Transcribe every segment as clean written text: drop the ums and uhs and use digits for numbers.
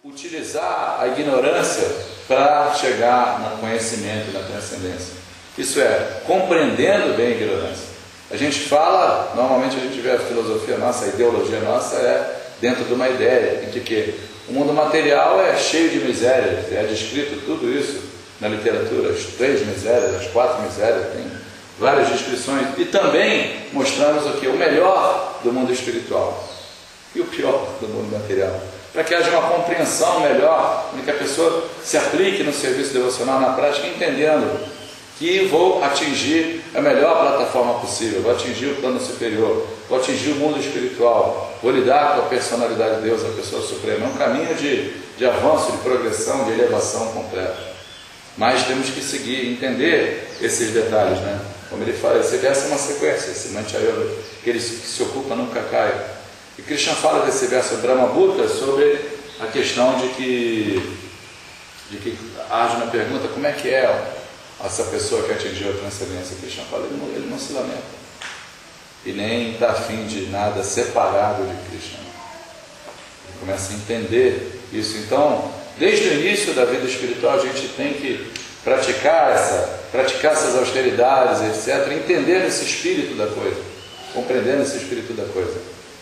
utilizar a ignorância para chegar no conhecimento, na transcendência. Isso é, compreendendo bem a ignorância. A gente fala, normalmente a gente vê a filosofia nossa, a ideologia nossa é dentro de uma ideia de que o mundo material é cheio de misérias, é descrito tudo isso na literatura, as 3 misérias, as 4 misérias, tem várias descrições, e também mostramos aqui o melhor do mundo espiritual e o pior do mundo material, para que haja uma compreensão melhor, para que a pessoa se aplique no serviço devocional na prática, entendendo que vou atingir a melhor plataforma possível, vou atingir o plano superior, vou atingir o mundo espiritual, vou lidar com a personalidade de Deus, a pessoa suprema. É um caminho de avanço, de progressão, de elevação completa. Mas temos que seguir, entender esses detalhes, né? Como ele fala, esse verso é uma sequência, esse Manchayana, que ele se ocupa nunca cai. E Krishna fala desse verso Brahma-bhuta sobre a questão de que Arjuna pergunta como é que é essa pessoa que atingiu a transcendência. Krishna fala, ele não se lamenta e nem está afim de nada separado de Krishna. Ele começa a entender isso. Então, desde o início da vida espiritual, a gente tem que praticar essas austeridades, etc., entendendo esse espírito da coisa, compreendendo esse espírito da coisa.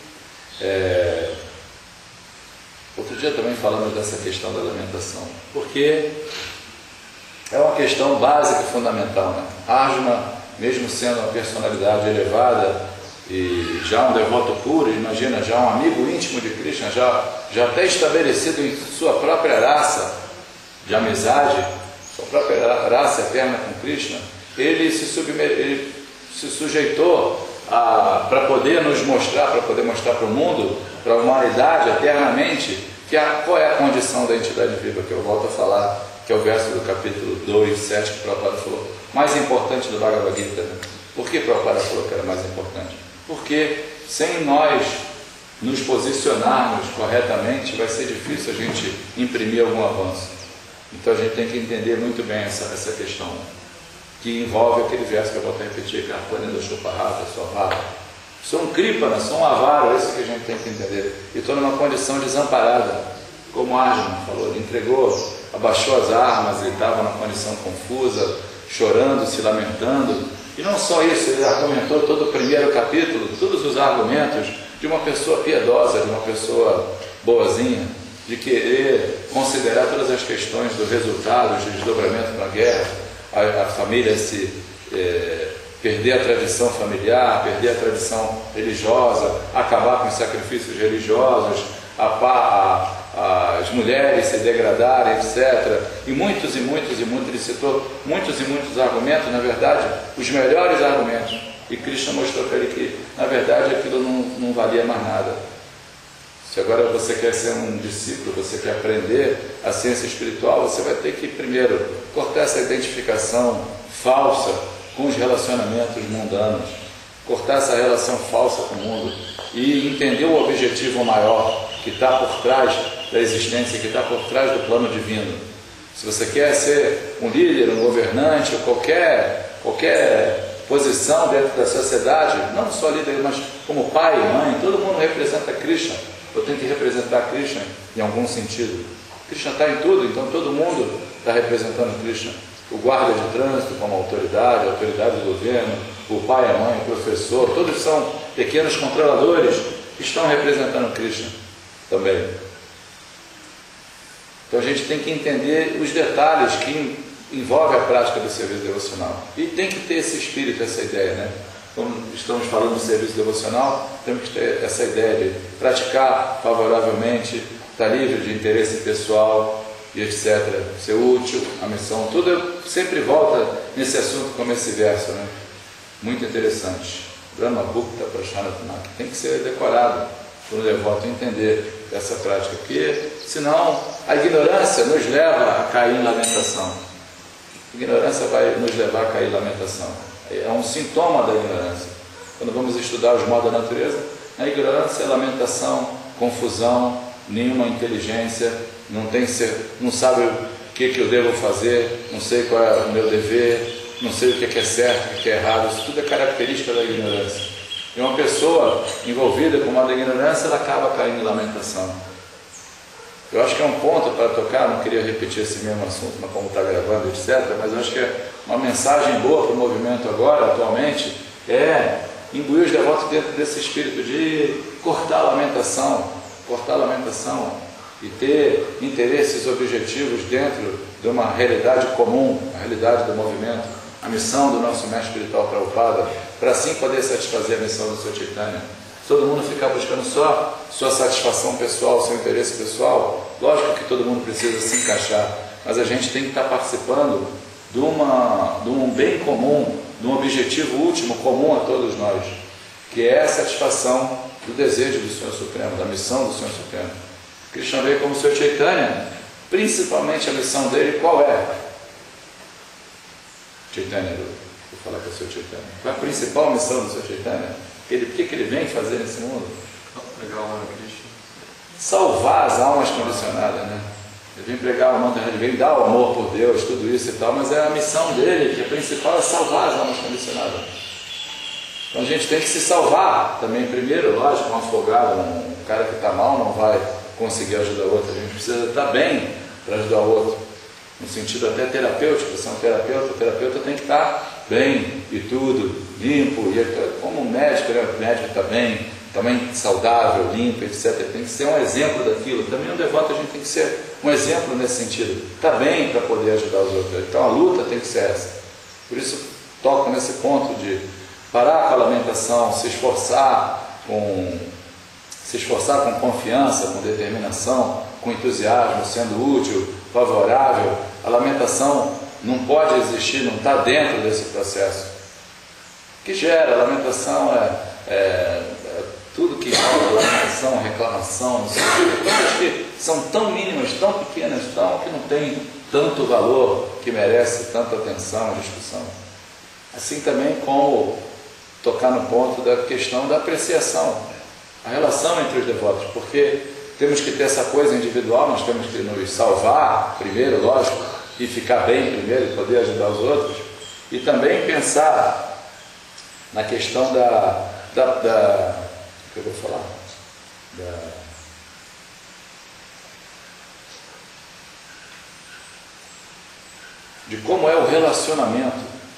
Outro dia também falamos dessa questão da lamentação, porque é uma questão básica e fundamental, né? Arjuna, mesmo sendo uma personalidade elevada e já um devoto puro, imagina, já um amigo íntimo de Krishna, já até estabelecido em sua própria raça de amizade, sua própria raça eterna com Krishna, ele se sujeitou para poder nos mostrar, para poder mostrar para o mundo, para a humanidade eternamente, qual é a condição da entidade viva, que eu volto a falar, que é o verso do capítulo 2, 7, que o Prabhupada falou, mais importante do Bhagavad Gita. Né? Por que o Prabhupada falou que era mais importante? Porque sem nós nos posicionarmos corretamente, vai ser difícil a gente imprimir algum avanço. Então a gente tem que entender muito bem essa questão, que envolve aquele verso que eu vou repetir, que é a do Chuparrata, sua vara. Sou um Kripana, sou um avaro, é isso que a gente tem que entender. E estou numa condição desamparada, como Arjuna falou, ele entregou, abaixou as armas, ele estava numa condição confusa, chorando, se lamentando. E não só isso, ele argumentou todo o primeiro capítulo, todos os argumentos de uma pessoa piedosa, de uma pessoa boazinha, de querer considerar todas as questões do resultado, de desdobramento para a guerra, a família perder a tradição familiar, perder a tradição religiosa, acabar com os sacrifícios religiosos, as mulheres se degradarem, etc. E muitos, ele citou muitos e muitos argumentos, na verdade, os melhores argumentos. E Krishna mostrou para ele que, na verdade, aquilo não valia mais nada. Se agora você quer ser um discípulo, você quer aprender a ciência espiritual, você vai ter que, primeiro, cortar essa identificação falsa com os relacionamentos mundanos, cortar essa relação falsa com o mundo e entender o objetivo maior que está por trás da existência, que está por trás do plano divino. Se você quer ser um líder, um governante, ou qualquer posição dentro da sociedade, não só líder, mas como pai, mãe, todo mundo representa Krishna. Eu tenho que representar Krishna em algum sentido. Krishna está em tudo, então todo mundo está representando Krishna. O guarda de trânsito como autoridade, a autoridade do governo, o pai, a mãe, o professor, todos são pequenos controladores que estão representando Krishna também. Então a gente tem que entender os detalhes que envolvem a prática do serviço devocional. E tem que ter esse espírito, essa ideia, né? Como estamos falando do serviço devocional, temos que ter essa ideia de praticar favoravelmente, estar livre de interesse pessoal e etc. Ser útil, a missão, tudo sempre volta nesse assunto como esse verso, né? Muito interessante. Brahma-bhuta Prashanatana, tem que ser decorado para o devoto entender essa prática, porque senão a ignorância nos leva a cair em lamentação. A ignorância vai nos levar a cair em lamentação. É um sintoma da ignorância. Quando vamos estudar os modos da natureza, a ignorância é lamentação, confusão, nenhuma inteligência, não sabe o que eu devo fazer, não sei qual é o meu dever, não sei o que é certo, o que é errado. Isso tudo é característica da ignorância. E uma pessoa envolvida com uma ignorância, ela acaba caindo em lamentação. Eu acho que é um ponto para tocar, não queria repetir esse mesmo assunto, mas como está gravando, etc., mas eu acho que é uma mensagem boa para o movimento agora, atualmente, é imbuir os devotos dentro desse espírito de cortar a lamentação e ter interesses objetivos dentro de uma realidade comum, a realidade do movimento, a missão do nosso mestre espiritual Prabhupada, para assim poder satisfazer a missão do seu Chaitanya. Todo mundo ficar buscando só sua satisfação pessoal, seu interesse pessoal, lógico que todo mundo precisa se encaixar, mas a gente tem que estar participando de um bem comum, de um objetivo último comum a todos nós, que é a satisfação do desejo do Senhor Supremo, da missão do Senhor Supremo. Krishna veio como Senhor Chaitanya, principalmente a missão dele, qual é? Chaitanya, vou falar com o Senhor Chaitanya. Qual é a principal missão do Senhor Chaitanya? O que ele vem fazer nesse mundo? Pregar o amor a Krishna. Salvar as almas condicionadas, né? Ele vem pregar o mantra, ele vem dar o amor por Deus, tudo isso e tal, mas é a missão dele, que a principal é salvar as almas condicionadas. Então a gente tem que se salvar também primeiro, lógico, um afogado, um cara que está mal não vai conseguir ajudar o outro, a gente precisa estar bem para ajudar o outro, no sentido até terapêutico. Você é um terapeuta, o terapeuta tem que estar bem e tudo, limpo, e como um médico, né? O médico está bem, também saudável, limpo, etc. Ele tem que ser um exemplo daquilo. Também um devoto a gente tem que ser um exemplo nesse sentido, está bem para poder ajudar os outros. Então a luta tem que ser essa. Por isso toco nesse ponto de parar com a lamentação, se esforçar com confiança, com determinação, com entusiasmo, sendo útil, favorável. A lamentação não pode existir, não está dentro desse processo. O que gera? A lamentação é tudo que rola, lamentação, reclamação, não sei o quê, coisas que são tão mínimas, tão pequenas, que não tem tanto valor, que merece tanta atenção e discussão. Assim também como tocar no ponto da questão da apreciação, a relação entre os devotos, porque temos que ter essa coisa individual, nós temos que nos salvar primeiro, lógico, e ficar bem primeiro, e poder ajudar os outros, e também pensar na questão que eu vou falar? De como é o relacionamento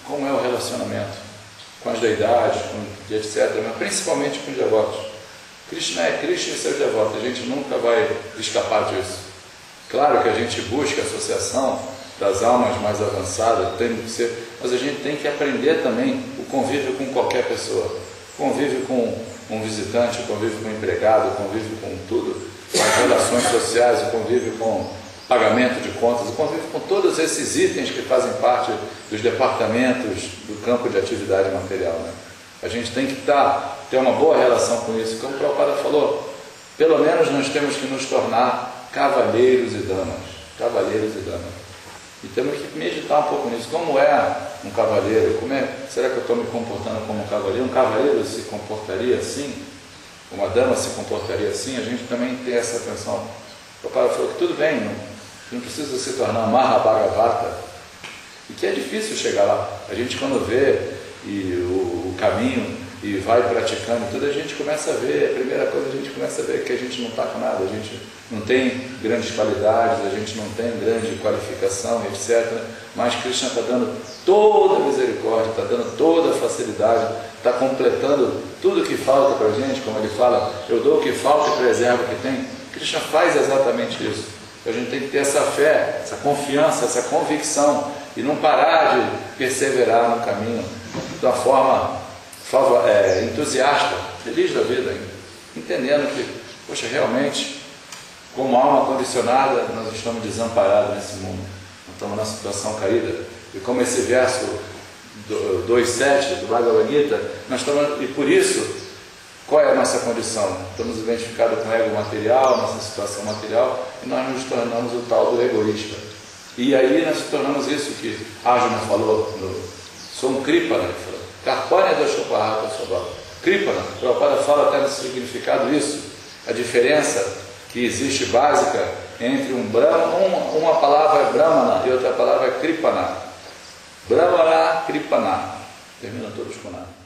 com as deidades, com etc., mas principalmente com os devotos. Krishna é Krishna e seus devotos, a gente nunca vai escapar disso. Claro que a gente busca a associação das almas mais avançadas, tem que ser, mas a gente tem que aprender também o convívio com qualquer pessoa, convívio com um visitante, convívio com um empregado, convívio com tudo, com as relações sociais, o convívio com pagamento de contas, o convívio com todos esses itens que fazem parte dos departamentos do campo de atividade material, né? A gente tem que ter uma boa relação com isso. Como o Prabhupada falou, pelo menos nós temos que nos tornar cavalheiros e damas. E temos que meditar um pouco nisso. Como é um cavaleiro? Será que eu estou me comportando como um cavaleiro? Um cavaleiro se comportaria assim? Uma dama se comportaria assim? A gente também tem essa atenção. O Prabhupada falou que tudo bem, não precisa se tornar Mahabhagavata, e que é difícil chegar lá. A gente quando vê o caminho e vai praticando tudo, a gente começa a ver, a primeira coisa a gente começa a ver que a gente não está com nada, a gente não tem grandes qualidades, a gente não tem grande qualificação, etc. Mas Krishna está dando toda a misericórdia, está dando toda a facilidade, está completando tudo o que falta para a gente, como ele fala, eu dou o que falta e preservo o que tem. Krishna faz exatamente isso. A gente tem que ter essa fé, essa confiança, essa convicção e não parar de perseverar no caminho de uma forma entusiasta, feliz da vida, entendendo que, poxa, realmente, como alma condicionada, nós estamos desamparados nesse mundo, nós estamos numa situação caída. E como esse verso 2.7 do Bhagavad Gita, e por isso, qual é a nossa condição? Estamos identificados com o ego material, nossa situação material, e nós nos tornamos o tal do egoísta. E aí nós nos tornamos isso que Arjuna falou, sou um Kripana, Karpanya Dashopahata Sobhava. Kripana, o Prabhupada fala até no significado isso, a diferença que existe básica entre uma palavra é Brahmana e outra palavra é Kripana. Brahmana, Kripana, terminam todos com nada.